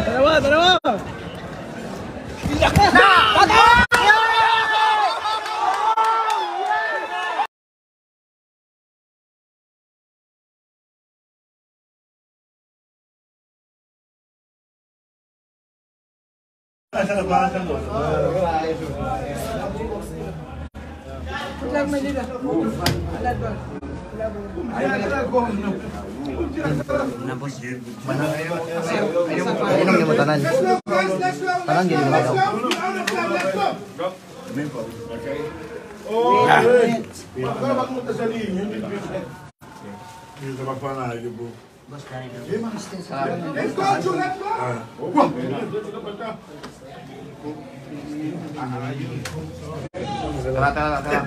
Dalawa, dalawa. Inom niyo mo tanan. Tanan gini mo daw. Tara.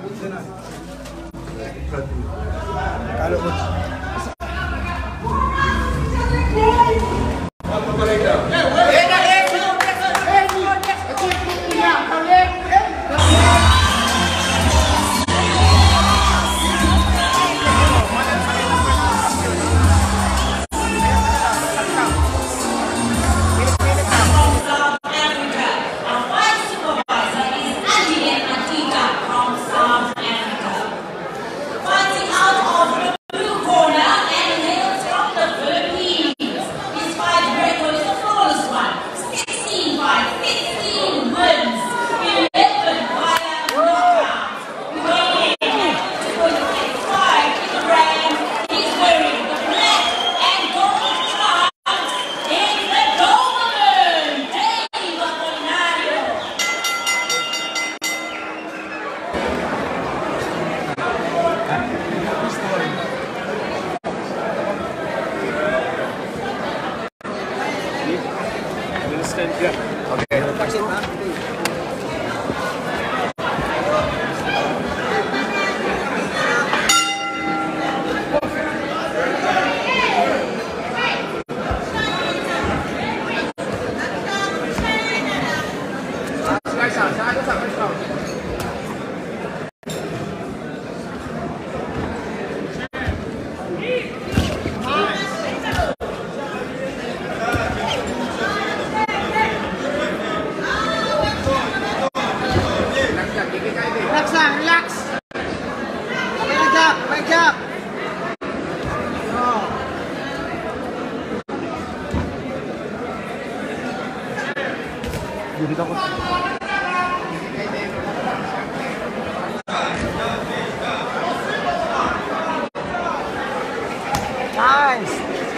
Nice.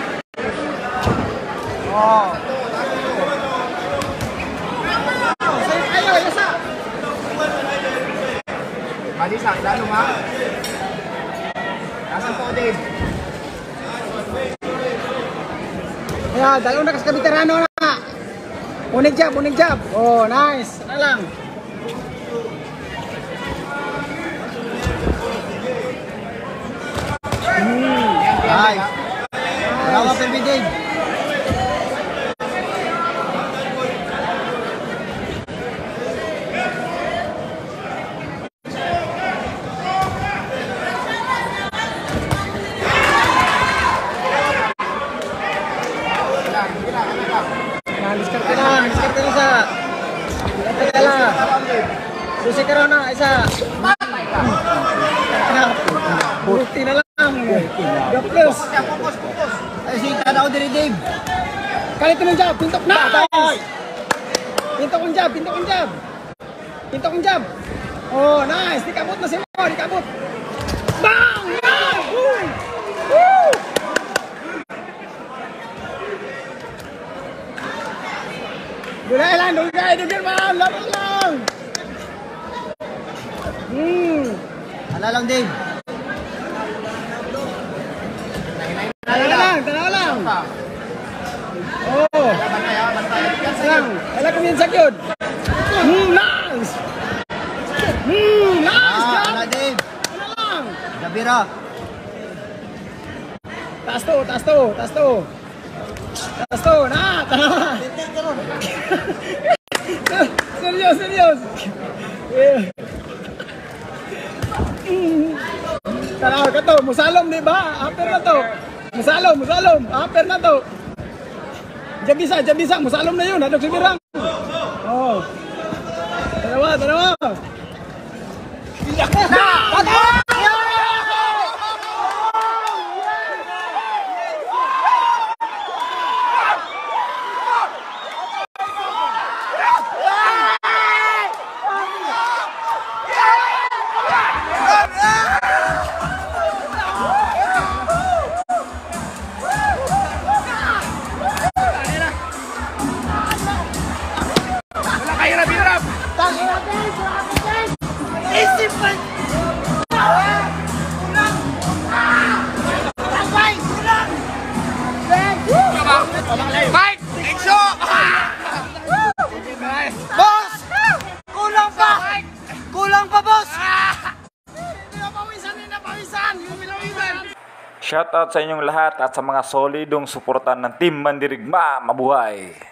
Oh. Ayo, isa. Malisa, lalo ma. Nasaan po din? Ayan, dalawang nakas ka veterano na. Unig jab. Oh, nice. Ano lang. Nice. Dalawa pa bigay. Diskarte na sa. Susi ka na, isa. Buti na lang. Gaplos. Ay, si Tadao din, Dave. Kalit ng jab, pintok na. Pintok ang jab. Oh, nice. Dikabot na si Mo, dikabot. Bang! Bang! Woo! Dulay lang, ma'am. Laban lang. Ala lang, Dave. Tanaw lang. Oh. Lang. Ala kumpiyansa yun. Nice. Nice. Ala, Dave. Ala lang. Gabira. Taas to. Na. Tanaw. Serius. Tanaw ka to. Musalom, di ba? Aper na to. Musalom. Aper na to. Diyan bisa. Masalom na yun. Hadog si Birang. Oh. Dalawa. Mike! Exo! Boss! Kulang pa, boss! Napawisan! Shoutout sa inyong lahat at sa mga solidong suportan ng Team Mandirigma. Mabuhay!